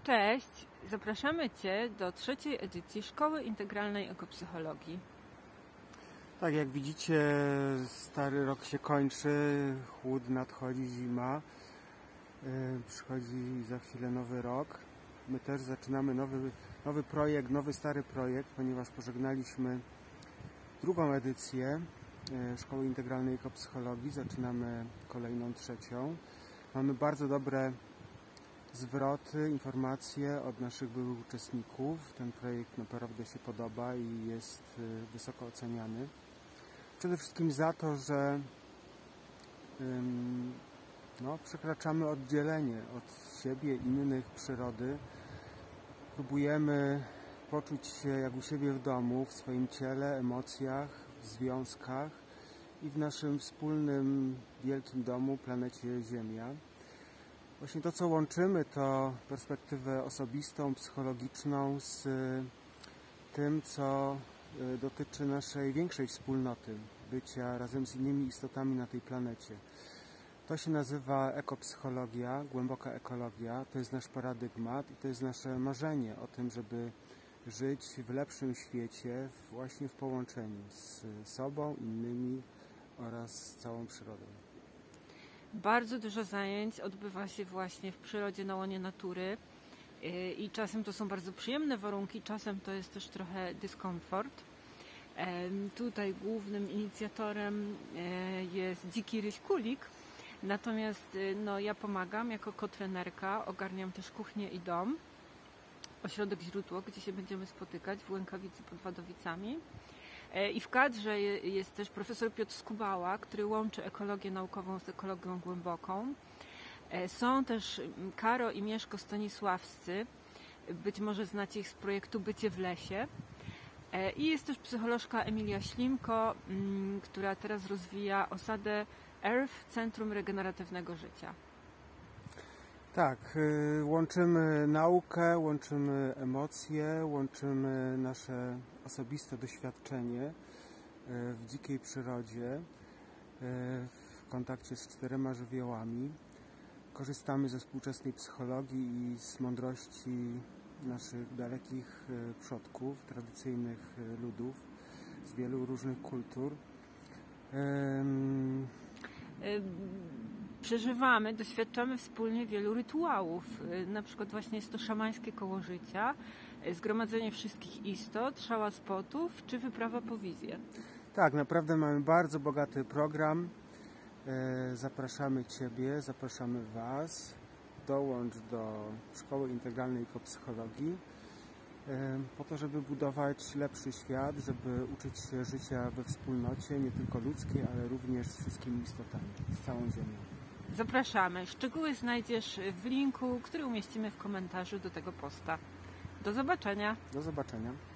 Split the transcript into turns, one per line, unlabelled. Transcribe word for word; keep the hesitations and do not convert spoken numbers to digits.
Cześć, zapraszamy Cię do trzeciej edycji Szkoły Integralnej Ekopsychologii.
Tak, jak widzicie, stary rok się kończy, chłód nadchodzi, zima, yy, przychodzi za chwilę nowy rok. My też zaczynamy nowy, nowy projekt, nowy stary projekt, ponieważ pożegnaliśmy drugą edycję yy, Szkoły Integralnej Ekopsychologii, zaczynamy kolejną, trzecią. Mamy bardzo dobre zwroty, informacje od naszych byłych uczestników. Ten projekt naprawdę się podoba i jest wysoko oceniany. Przede wszystkim za to, że ym, no, przekraczamy oddzielenie od siebie, innych, przyrody. Próbujemy poczuć się jak u siebie w domu, w swoim ciele, emocjach, w związkach i w naszym wspólnym, wielkim domu, planecie Ziemia. Właśnie to, co łączymy, to perspektywę osobistą, psychologiczną z tym, co dotyczy naszej większej wspólnoty, bycia razem z innymi istotami na tej planecie. To się nazywa ekopsychologia, głęboka ekologia. To jest nasz paradygmat i to jest nasze marzenie o tym, żeby żyć w lepszym świecie, właśnie w połączeniu z sobą, innymi oraz z całą przyrodą.
Bardzo dużo zajęć odbywa się właśnie w przyrodzie, na łonie natury i czasem to są bardzo przyjemne warunki, czasem to jest też trochę dyskomfort. Tutaj głównym inicjatorem jest dziki ryś kulik, natomiast no, ja pomagam jako kotrenerka, ogarniam też kuchnię i dom, ośrodek źródło, gdzie się będziemy spotykać w Łękawicy pod Wadowicami. I w kadrze jest też profesor Piotr Skubała, który łączy ekologię naukową z ekologią głęboką. Są też Karo i Mieszko Stanisławscy, być może znacie ich z projektu Bycie w lesie. I jest też psycholożka Emilia Ślimko, która teraz rozwija osadę Earth, Centrum Regeneratywnego Życia.
Tak, łączymy naukę, łączymy emocje, łączymy nasze osobiste doświadczenie w dzikiej przyrodzie, w kontakcie z czterema żywiołami. Korzystamy ze współczesnej psychologii i z mądrości naszych dalekich przodków, tradycyjnych ludów z wielu różnych kultur.
Przeżywamy, doświadczamy wspólnie wielu rytuałów. Na przykład właśnie jest to szamańskie koło życia, zgromadzenie wszystkich istot, szała spotów czy wyprawa po wizję.
Tak, naprawdę mamy bardzo bogaty program. Zapraszamy Ciebie, zapraszamy Was. Dołącz do Szkoły Integralnej Ekopsychologii po to, żeby budować lepszy świat, żeby uczyć się życia we wspólnocie, nie tylko ludzkiej, ale również z wszystkimi istotami, z całą Ziemią.
Zapraszamy. Szczegóły znajdziesz w linku, który umieścimy w komentarzu do tego posta. Do zobaczenia.
Do zobaczenia.